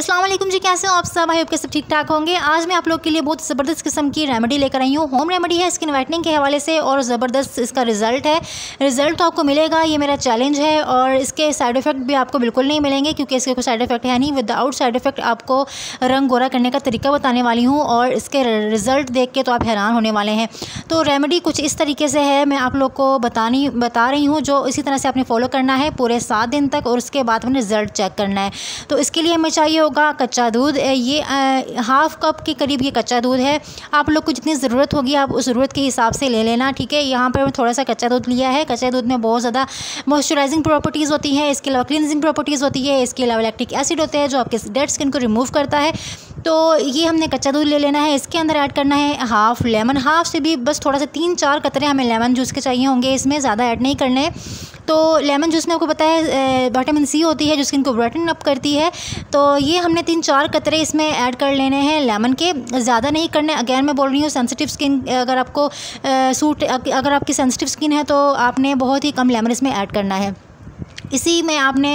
अस्सलाम वालेकुम जी, कैसे हो आप सब? आई होप के सब ठीक ठाक होंगे। आज मैं आप लोग के लिए बहुत ज़बरदस्त किस्म की रेमेडी लेकर आई हूँ। होम रेमेडी है स्किन वाइटनिंग के हवाले से और ज़बरदस्त इसका रिज़ल्ट है। रिज़ल्ट तो आपको मिलेगा, ये मेरा चैलेंज है। और इसके साइड इफ़ेक्ट भी आपको बिल्कुल नहीं मिलेंगे क्योंकि इसके कोई साइड इफ़ेक्ट है नहीं। विदाउट साइड इफ़ेक्ट आपको रंग गोरा करने का तरीका बताने वाली हूँ और इसके रिज़ल्ट देख के तो आप हैरान होने वाले हैं। तो रेमेडी कुछ इस तरीके से है, मैं आप लोग को बता रही हूँ, जो इसी तरह से आपने फॉलो करना है पूरे 7 दिन तक और उसके बाद अपने रिज़ल्ट चेक करना है। तो इसके लिए हमें चाहिए होगा कच्चा दूध। ये हाफ़ कप के करीब ये कच्चा दूध है। आप लोग को जितनी ज़रूरत होगी आप उस ज़रूरत के हिसाब से ले लेना, ठीक है। यहाँ पर मैं थोड़ा सा कच्चा दूध लिया है। कच्चे दूध में बहुत ज़्यादा मॉइस्चराइजिंग प्रॉपर्टीज़ होती हैं, इसके अलावा क्लींजिंग प्रॉपर्टीज़ होती है, इसके अलावा लैक्टिक एसिड होते हैं जो आपके डेड स्किन को रिमूव करता है। तो ये हमने कच्चा दूध ले लेना है। इसके अंदर ऐड करना है हाफ़ लेमन। हाफ़ से भी बस थोड़ा सा 3-4 कतरे हमें लेमन जूस के चाहिए होंगे, इसमें ज़्यादा ऐड नहीं करने। तो लेमन जूस में आपको पता है विटामिन सी होती है जो स्किन को ब्राइटन अप करती है। तो ये हमने 3-4 कतरे इसमें ऐड कर लेने हैं लेमन के, ज़्यादा नहीं करने। अगेन मैं बोल रही हूँ सेंसिटिव स्किन अगर आपको अगर आपकी सेंसिटिव स्किन है तो आपने बहुत ही कम लेमन इसमें ऐड करना है। इसी में आपने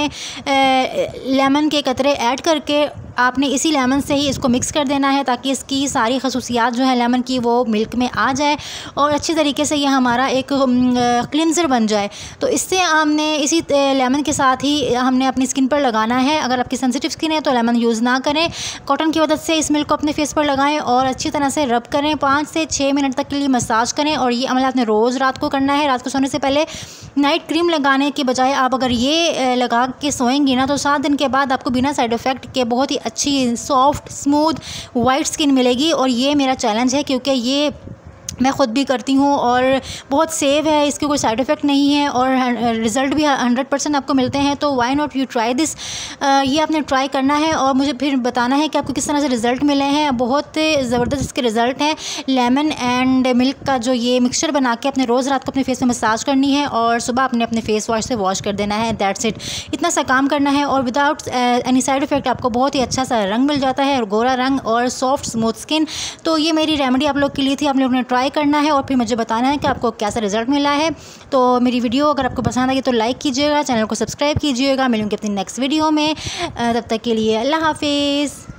लेमन के कतरे ऐड करके आपने इसी लेमन से ही इसको मिक्स कर देना है ताकि इसकी सारी खसूसियात जो है लेमन की वो मिल्क में आ जाए और अच्छी तरीके से ये हमारा एक क्लिनज़र बन जाए। तो इससे हमने इसी लेमन के साथ ही हमने अपनी स्किन पर लगाना है। अगर आपकी सेंसिटिव स्किन है तो लेमन यूज़ ना करें, कॉटन की मदद से इस मिल्क को अपने फेस पर लगाएं और अच्छी तरह से रब करें। 5 से 6 मिनट तक के लिए मसाज करें और ये अमल आपने रोज़ रात को करना है। रात को सोने से पहले नाइट क्रीम लगाने के बजाय आप अगर ये लगा के सोएंगी ना तो 7 दिन के बाद आपको बिना साइड इफ़ेक्ट के बहुत ही अच्छी सॉफ्ट स्मूथ वाइट स्किन मिलेगी। और ये मेरा चैलेंज है क्योंकि ये मैं ख़ुद भी करती हूँ और बहुत सेफ है, इसके कोई साइड इफ़ेक्ट नहीं है और रिज़ल्ट भी 100% आपको मिलते हैं। तो why not you try this. ये आपने ट्राई करना है और मुझे फिर बताना है कि आपको किस तरह से रिज़ल्ट मिले हैं। बहुत ज़बरदस्त इसके रिज़ल्ट हैं। लेमन एंड मिल्क का जो ये मिक्सचर बना के अपने रोज़ रात को अपने फेस में मसाज करनी है और सुबह अपने फेस वॉश से वॉश कर देना है। That's it. इतना सा काम करना है और विदाउट एनी साइड इफ़ेक्ट आपको बहुत ही अच्छा सा रंग मिल जाता है, गोरा रंग और सॉफ्ट स्मूथ स्किन। तो ये मेरी रेमेडी आप लोग के लिए थी, आप लोगों ने ट्राई करना है और फिर मुझे बताना है कि आपको कैसा रिज़ल्ट मिला है। तो मेरी वीडियो अगर आपको पसंद आई तो लाइक कीजिएगा, चैनल को सब्सक्राइब कीजिएगा। मिलूंगी अपनी नेक्स्ट वीडियो में, तब तक के लिए अल्लाह हाफिज़।